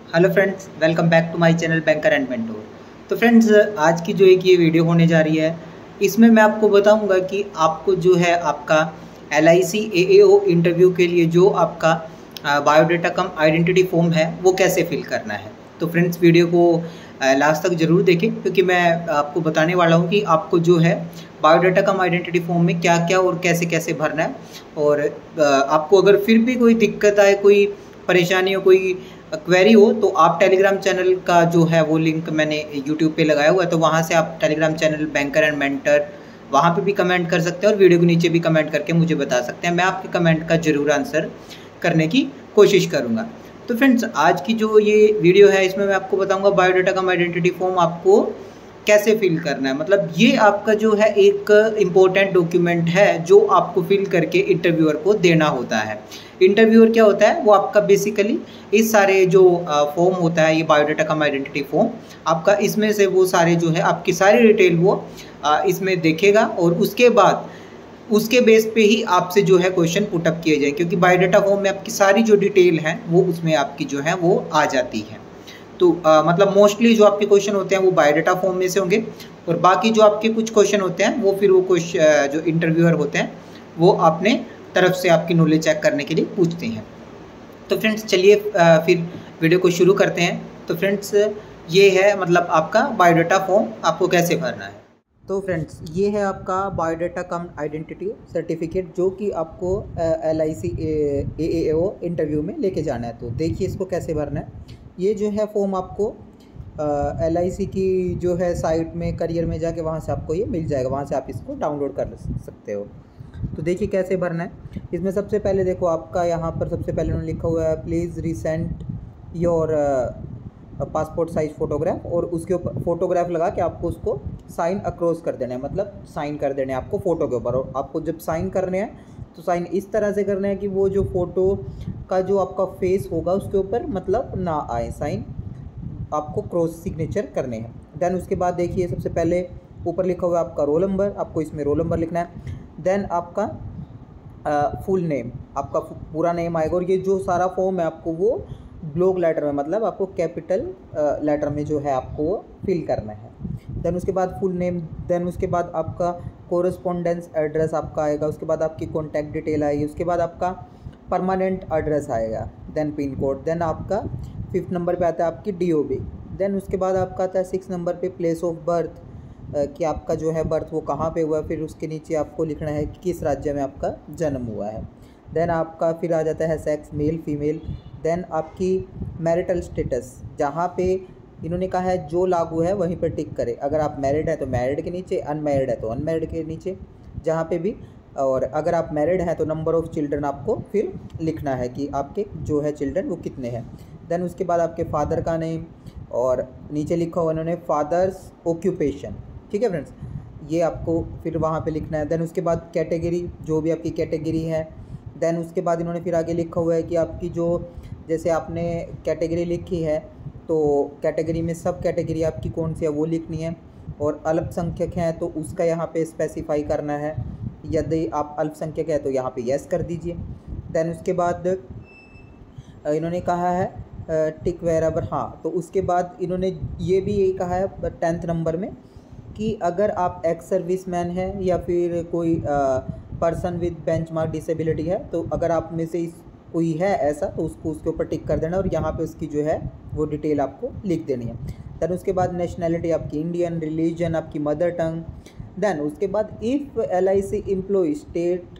Hello friends, welcome back to my channel banker and mentor. तो friends, आज की जो एक ये वीडियो होने जा रही है, इसमें मैं आपको बताऊंगा कि आपको जो है आपका LIC AAO इंटरव्यू के लिए जो आपका बायोडाटा कम आइडेंटिटी फॉर्म है वो कैसे फिल करना है। तो फ्रेंड्स, वीडियो को लास्ट तक ज़रूर देखें, क्योंकि मैं आपको बताने वाला हूँ कि आपको जो है बायोडाटा कम आइडेंटिटी फॉर्म में क्या क्या और कैसे कैसे भरना है। और आपको अगर फिर भी कोई दिक्कत आए, कोई परेशानी हो, कोई क्वेरी हो, तो आप टेलीग्राम चैनल का जो है वो लिंक मैंने यूट्यूब पे लगाया हुआ है, तो वहाँ से आप Telegram channel banker and mentor वहाँ पे भी कमेंट कर सकते हैं और वीडियो के नीचे भी कमेंट करके मुझे बता सकते हैं। मैं आपके कमेंट का ज़रूर आंसर करने की कोशिश करूँगा। तो फ्रेंड्स, आज की जो ये वीडियो है इसमें मैं आपको बताऊँगा बायोडाटा कम आइडेंटिटी फॉर्म आपको कैसे फिल करना है। मतलब ये आपका जो है एक इम्पोर्टेंट डॉक्यूमेंट है जो आपको फिल करके इंटरव्यूअर को देना होता है। इंटरव्यूअर क्या होता है, वो आपका बेसिकली इस सारे जो फॉर्म होता है, ये बायोडाटा कम आइडेंटिटी फॉर्म आपका, इसमें से वो सारे जो है आपकी सारी डिटेल वो इसमें देखेगा और उसके बाद उसके बेस पे ही आपसे जो है क्वेश्चन पुटअप किए जाए, क्योंकि बायोडाटा फॉर्म में आपकी सारी जो डिटेल है वो उसमें आपकी जो है वो आ जाती है। तो मतलब मोस्टली जो आपके क्वेश्चन होते हैं वो बायोडाटा फॉर्म में से होंगे, और बाकी जो आपके कुछ क्वेश्चन होते हैं वो फिर वो क्वेश्चन जो इंटरव्यूअर होते हैं वो अपने तरफ से आपकी नॉलेज चेक करने के लिए पूछते हैं। तो फ्रेंड्स, चलिए फिर वीडियो को शुरू करते हैं। तो फ्रेंड्स, ये है मतलब आपका बायोडाटा फॉर्म आपको कैसे भरना है। तो फ्रेंड्स, ये है आपका बायोडाटा कम आइडेंटिटी सर्टिफिकेट जो कि आपको LIC AAO इंटरव्यू में लेके जाना है। तो देखिए इसको कैसे भरना है। ये जो है फॉर्म आपको LIC की जो है साइट में करियर में जाके वहाँ से आपको ये मिल जाएगा, वहाँ से आप इसको डाउनलोड कर सकते हो। तो देखिए कैसे भरना है। इसमें सबसे पहले देखो आपका यहाँ पर सबसे पहले उन्होंने लिखा हुआ है please recent your passport size photograph, और उसके ऊपर फ़ोटोग्राफ लगा के आपको उसको साइन अक्रॉस कर देना है, मतलब साइन कर देने हैं आपको फ़ोटो के ऊपर। और आपको जब साइन करने हैं तो साइन इस तरह से करना है कि वो जो फ़ोटो का जो आपका फेस होगा उसके ऊपर मतलब ना आए, साइन आपको क्रॉस सिग्नेचर करने हैं। देन उसके बाद देखिए सबसे पहले ऊपर लिखा हुआ है आपका रोल नंबर, आपको इसमें रोल नंबर लिखना है। देन आपका फुल नेम, आपका पूरा नेम आएगा, और ये जो सारा फॉर्म है आपको वो ब्लॉक लेटर में, मतलब आपको कैपिटल लेटर में जो है आपको वो फिल करना है। देन उसके बाद फुल नेम, देन उसके बाद आपका कोरस्पोंडेंस एड्रेस आपका आएगा, उसके बाद आपकी कॉन्टैक्ट डिटेल आएगी, उसके बाद आपका परमानेंट एड्रेस आएगा, देन पिन कोड, देन आपका 5th नंबर पे आता है आपकी DOB, देन उसके बाद आपका आता है 6 नंबर पे प्लेस ऑफ बर्थ, कि आपका जो है बर्थ वो कहाँ पे हुआ है। फिर उसके नीचे आपको लिखना है कि किस राज्य में आपका जन्म हुआ है। देन आपका फिर आ जाता है सेक्स, मेल फीमेल। देन आपकी मैरिटल स्टेटस, जहाँ पे इन्होंने कहा है जो लागू है वहीं पर टिक करें। अगर आप मैरिड है तो मैरिड के नीचे, अनमैरिड है तो अनमैरिड के नीचे, जहाँ पे भी। और अगर आप मैरिड हैं तो नंबर ऑफ़ चिल्ड्रन आपको फिर लिखना है कि आपके जो है चिल्ड्रन वो कितने हैं। देन उसके बाद आपके फादर का नेम, और नीचे लिखा हुआ उन्होंने फादर्स ऑक्यूपेशन। ठीक है फ्रेंड्स, ये आपको फिर वहाँ पे लिखना है। देन उसके बाद कैटेगरी, जो भी आपकी कैटेगरी है। देन उसके बाद इन्होंने फिर आगे लिखा हुआ है कि आपकी जो, जैसे आपने कैटेगरी लिखी है तो कैटेगरी में सब कैटेगरी आपकी कौन सी है वो लिखनी है, और अल्पसंख्यक हैं तो उसका यहाँ पे स्पेसिफाई करना है। यदि आप अल्पसंख्यक है तो यहाँ पे यस कर दीजिए। देन उसके बाद इन्होंने कहा है टिक वेरेवर, हाँ, तो उसके बाद इन्होंने ये भी यही कहा है 10th नंबर में कि अगर आप एक्स सर्विस मैन हैं या फिर कोई पर्सन विद बेंचमार्क डिसेबिलिटी है, तो अगर आप में से कोई है ऐसा तो उसको उसके ऊपर टिक कर देना, और यहाँ पे उसकी जो है वो डिटेल आपको लिख देनी है। देन उसके बाद नेशनैलिटी आपकी इंडियन, रिलीजन आपकी मदर टंग। देन उसके बाद if LIC employ state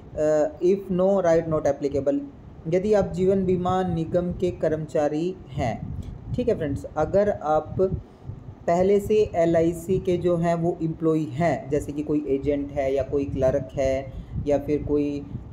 if no write not applicable, यदि आप जीवन बीमा निगम के कर्मचारी हैं। ठीक है फ्रेंड्स, अगर आप पहले से LIC के जो हैं वो एम्प्लॉई हैं, जैसे कि कोई एजेंट है या कोई क्लर्क है या फिर कोई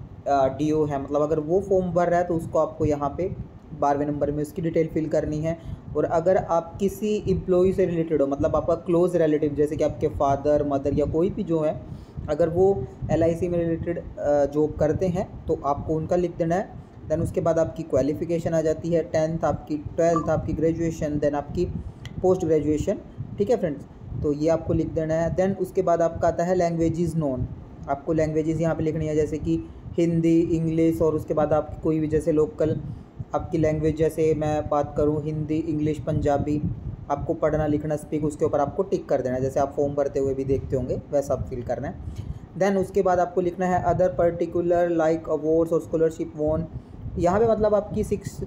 DO है, मतलब अगर वो फॉर्म भर रहा है तो उसको आपको यहाँ पे 12वें नंबर में उसकी डिटेल फिल करनी है। और अगर आप किसी एम्प्लॉई से रिलेटेड हो, मतलब आपका क्लोज रिलेटिव, जैसे कि आपके फादर मदर या कोई भी जो है, अगर वो LIC में रिलेटेड जॉब करते हैं तो आपको उनका लिख देना है। देन उसके बाद आपकी क्वालिफ़िकेशन आ जाती है 10th, आपकी 12th, आपकी ग्रेजुएशन, देन आपकी पोस्ट ग्रेजुएशन। ठीक है फ्रेंड्स, तो ये आपको लिख देना है। देन उसके बाद आपका आता है लैंग्वेजेस नोन, आपको लैंग्वेजेस यहाँ पे लिखनी है, जैसे कि हिंदी, इंग्लिश, और उसके बाद आपकी कोई भी जैसे लोकल आपकी लैंग्वेज, जैसे मैं बात करूँ हिंदी, इंग्लिश, पंजाबी, आपको पढ़ना लिखना स्पीक, उसके ऊपर आपको टिक कर देना है, जैसे आप फॉर्म भरते हुए भी देखते होंगे वैसा आप फिल करना है। देन उसके बाद आपको लिखना है अदर पर्टिकुलर लाइक अवार्ड्स और स्कॉलरशिप वॉन। यहाँ पे मतलब आपकी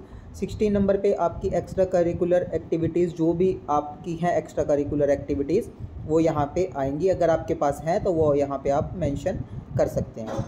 16 नंबर पे आपकी एक्स्ट्रा करिकुलर एक्टिविटीज़ जो भी आपकी हैं, एक्स्ट्रा करिकुलर एक्टिविटीज़ वो यहाँ पे आएंगी, अगर आपके पास हैं तो वो यहाँ पे आप मेंशन कर सकते हैं।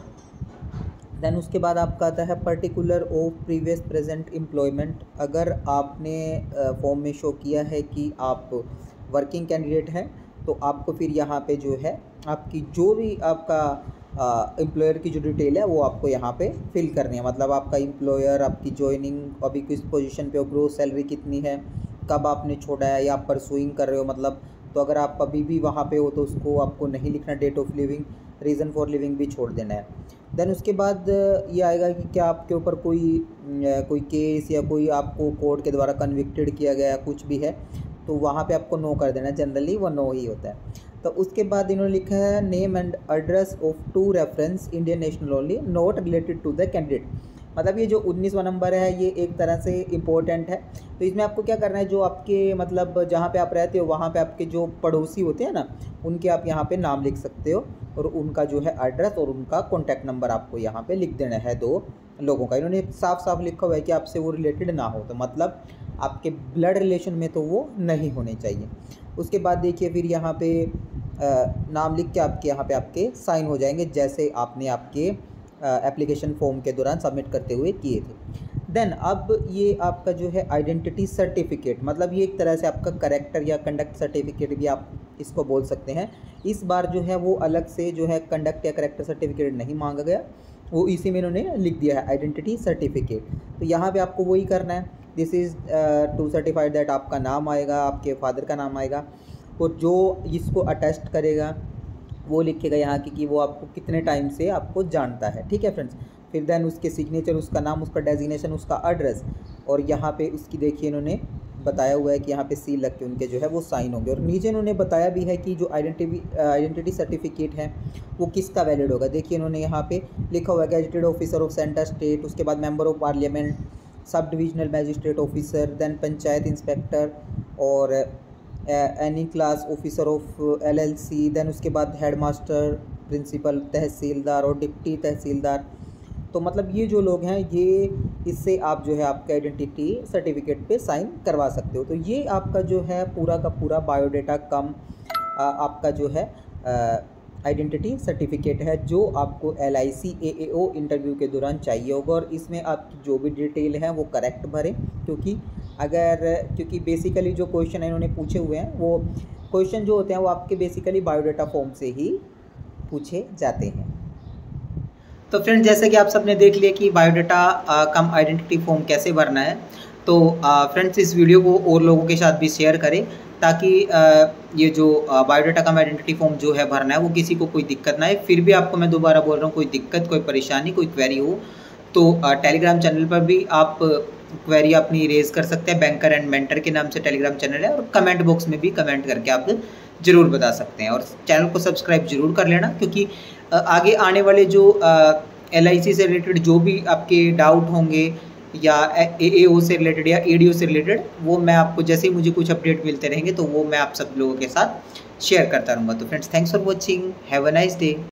देन उसके बाद आपका आता है particular of previous present employment. अगर आपने फॉर्म में शो किया है कि आप वर्किंग कैंडिडेट हैं तो आपको फिर यहाँ पे जो है आपकी जो भी आपका एम्प्लॉयर की जो डिटेल है वो आपको यहाँ पे फिल करनी है, मतलब आपका एम्प्लॉयर, आपकी जॉइनिंग, अभी किस पोजीशन पे हो, ग्रोस सैलरी कितनी है, कब आपने छोड़ा है या आप परसुइंग कर रहे हो, मतलब तो अगर आप अभी भी वहाँ पे हो तो उसको आपको नहीं लिखना, date of leaving, reason for leaving भी छोड़ देना है। देन उसके बाद ये आएगा कि क्या आपके ऊपर कोई केस या कोई आपको कोर्ट के द्वारा कन्विक्टेड किया गया कुछ भी है तो वहाँ पे आपको नो कर देना है, जनरली वो नो ही होता है। तो उसके बाद इन्होंने लिखा है name and address of 2 reference Indian national only not related to the candidate. मतलब ये जो 19वां नंबर है ये एक तरह से इम्पोर्टेंट है। तो इसमें आपको क्या करना है, जो आपके मतलब जहाँ पे आप रहते हो वहाँ पे आपके जो पड़ोसी होते हैं ना, उनके आप यहाँ पे नाम लिख सकते हो और उनका जो है एड्रेस और उनका कॉन्टैक्ट नंबर आपको यहाँ पे लिख देना है, 2 लोगों का। इन्होंने साफ साफ लिखा हुआ है कि आपसे वो रिलेटेड ना हो, तो मतलब आपके ब्लड रिलेशन में तो वो नहीं होने चाहिए। उसके बाद देखिए फिर यहाँ पे नाम लिख के आपके यहाँ पे आपके साइन हो जाएंगे, जैसे आपने आपके एप्लीकेशन फॉर्म के दौरान सबमिट करते हुए किए थे। देन अब ये आपका जो है आइडेंटिटी सर्टिफिकेट, मतलब ये एक तरह से आपका करेक्टर या कंडक्ट सर्टिफिकेट भी आप इसको बोल सकते हैं। इस बार जो है वो अलग से जो है कंडक्ट या करेक्टर सर्टिफिकेट नहीं मांगा गया, वो इसी में इन्होंने लिख दिया है आइडेंटिटी सर्टिफिकेट। तो यहाँ पे आपको वही करना है, this is to certified that, आपका नाम आएगा, आपके फादर का नाम आएगा और जो इसको अटेस्ट करेगा वो लिखेगा यहाँ की कि वो आपको कितने टाइम से आपको जानता है। ठीक है फ्रेंड्स। फिर देन उसके सिग्नेचर, उसका नाम, उसका डेजिग्नेशन, उसका एड्रेस और यहाँ पे उसकी देखिए इन्होंने बताया हुआ है कि यहाँ पे सील लग के उनके जो है वो साइन होंगे। और नीचे इन्होंने बताया भी है कि जो आइडेंटिटी सर्टिफिकेट है वो किसका वैलिड होगा। देखिए इन्होंने यहाँ पे लिखा हुआ है gazetted officer of centre state, उसके बाद member of parliament, sub divisional magistrate officer, then panchayat inspector और any class officer of LLC, then उसके बाद हेड मास्टर, प्रिंसिपल, तहसीलदार और डिप्टी तहसीलदार। तो मतलब ये जो लोग हैं ये इससे आप जो है आपका आइडेंटिटी सर्टिफिकेट पे साइन करवा सकते हो। तो ये आपका जो है पूरा का पूरा बायोडाटा कम आपका जो है आइडेंटिटी सर्टिफिकेट है जो आपको LIC AAO इंटरव्यू के दौरान चाहिए होगा। और इसमें आपकी जो भी डिटेल है वो करेक्ट भरें, क्योंकि बेसिकली जो क्वेश्चन इन्होंने पूछे हुए हैं वो क्वेश्चन जो होते हैं वो आपके बेसिकली बायोडाटा फॉर्म से ही पूछे जाते हैं। तो फ्रेंड्स जैसे कि आप सबने देख लिया कि बायोडाटा कम आइडेंटिटी फॉर्म कैसे भरना है, तो फ्रेंड्स इस वीडियो को और लोगों के साथ भी शेयर करें ताकि ये जो बायोडाटा कम आइडेंटिटी फॉर्म जो है भरना है वो किसी को कोई दिक्कत ना आए। फिर भी आपको मैं दोबारा बोल रहा हूँ, कोई दिक्कत, कोई परेशानी, कोई क्वेरी हो तो टेलीग्राम चैनल पर भी आप क्वेरी अपनी रेज कर सकते हैं। बैंकर एंड मेंटर के नाम से टेलीग्राम चैनल है और कमेंट बॉक्स में भी कमेंट करके आप ज़रूर बता सकते हैं। और चैनल को सब्सक्राइब जरूर कर लेना, क्योंकि आगे आने वाले जो LIC से रिलेटेड जो भी आपके डाउट होंगे या AAO से रिलेटेड या ADO से रिलेटेड, वो मैं आपको जैसे ही मुझे कुछ अपडेट मिलते रहेंगे तो वो मैं आप सब लोगों के साथ शेयर करता रहूँगा। तो friends thanks for watching, have a nice day.